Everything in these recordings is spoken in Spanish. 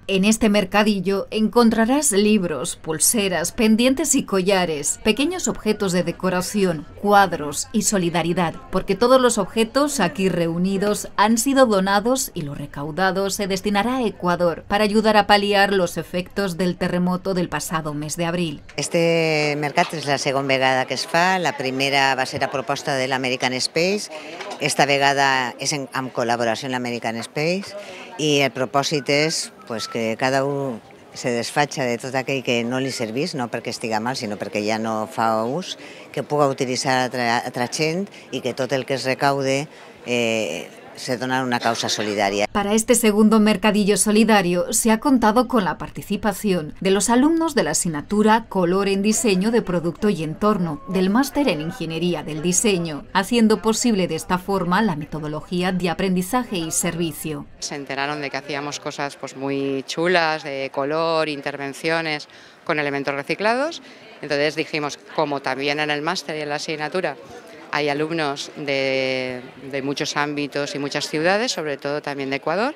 En este mercadillo encontrarás libros, pulseras, pendientes y collares, pequeños objetos de decoración, cuadros y solidaridad, porque todos los objetos aquí reunidos han sido donados y lo recaudado se destinará a Ecuador para ayudar a paliar los efectos del terremoto del pasado mes de abril. Este mercat és la segona vegada que es fa, la primera va ser a proposta de l'American Space, esta vegada és amb col·laboració amb l'American Space i el propòsit és que cada un se desfatxa de tot aquell que no li servís, no perquè estiga mal, sinó perquè ja no fa ús, que puga utilitzar altra gent i que tot el que es recaude se dona una causa solidaria. Para este segundo mercadillo solidario se ha contado con la participación de los alumnos de la asignatura Color en Diseño de Producto y Entorno, del máster en Ingeniería del Diseño, haciendo posible de esta forma la metodología de aprendizaje y servicio. Se enteraron de que hacíamos cosas muy chulas, de color, intervenciones con elementos reciclados, entonces dijimos, como también en el máster y en la asignatura hay alumnos de muchos ámbitos y muchas ciudades, sobre todo también de Ecuador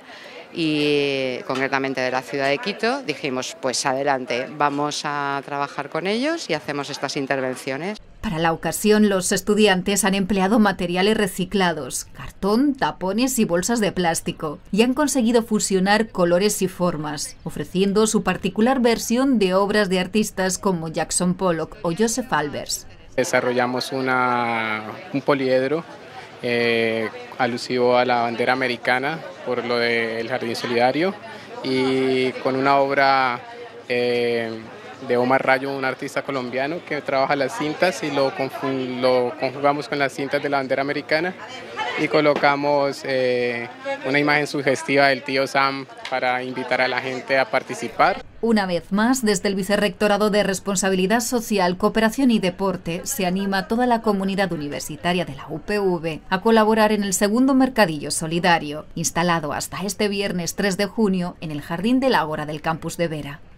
y concretamente de la ciudad de Quito, dijimos, pues adelante, vamos a trabajar con ellos y hacemos estas intervenciones. Para la ocasión, los estudiantes han empleado materiales reciclados, cartón, tapones y bolsas de plástico, y han conseguido fusionar colores y formas, ofreciendo su particular versión de obras de artistas como Jackson Pollock o Joseph Albers. Desarrollamos un poliedro alusivo a la bandera americana por lo del Jardín Solidario y con una obra de Omar Rayo, un artista colombiano que trabaja las cintas y lo conjugamos con las cintas de la bandera americana y colocamos una imagen sugestiva del tío Sam para invitar a la gente a participar. Una vez más, desde el Vicerrectorado de Responsabilidad Social, Cooperación y Deporte, se anima a toda la comunidad universitaria de la UPV a colaborar en el segundo mercadillo solidario, instalado hasta este viernes 3 de junio en el Jardín del Ágora del campus de Vera.